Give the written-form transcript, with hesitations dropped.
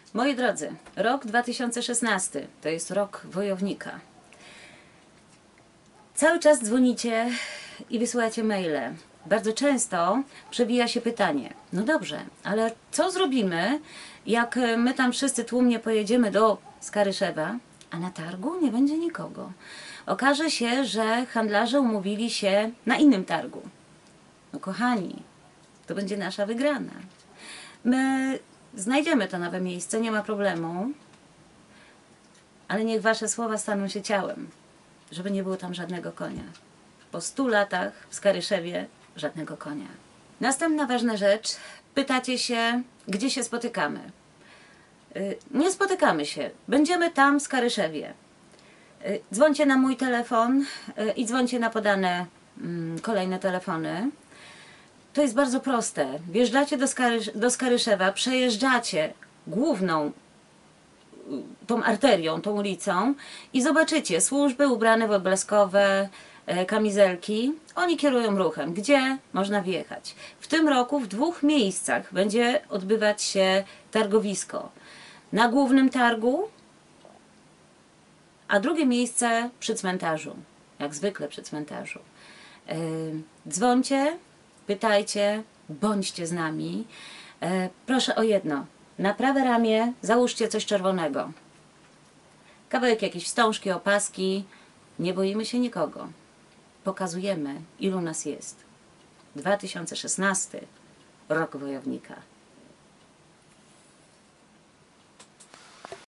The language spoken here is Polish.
Moi drodzy, rok 2016 to jest rok wojownika. Cały czas dzwonicie i wysyłacie maile. Bardzo często przewija się pytanie, no dobrze, ale co zrobimy, jak my tam wszyscy tłumnie pojedziemy do Skaryszewa, a na targu nie będzie nikogo. Okaże się, że handlarze umówili się na innym targu. No kochani, to będzie nasza wygrana. My znajdziemy to nowe miejsce, nie ma problemu, ale niech wasze słowa staną się ciałem, żeby nie było tam żadnego konia. Po 100 latach w Skaryszewie żadnego konia. Następna ważna rzecz. Pytacie się, gdzie się spotykamy. Nie spotykamy się. Będziemy tam w Skaryszewie. Dzwońcie na mój telefon i dzwońcie na podane kolejne telefony. To jest bardzo proste. Wjeżdżacie do Skaryszewa, przejeżdżacie główną tą arterią, tą ulicą i zobaczycie służby ubrane w odblaskowe kamizelki. Oni kierują ruchem, gdzie można wjechać. W tym roku w 2 miejscach będzie odbywać się targowisko. Na głównym targu, a drugie miejsce przy cmentarzu. Jak zwykle przy cmentarzu. Dzwońcie, pytajcie, bądźcie z nami. Proszę o jedno. Na prawe ramię załóżcie coś czerwonego. Kawałek jakiejś wstążki, opaski. Nie boimy się nikogo. Pokazujemy, ilu nas jest. 2016, rok wojownika.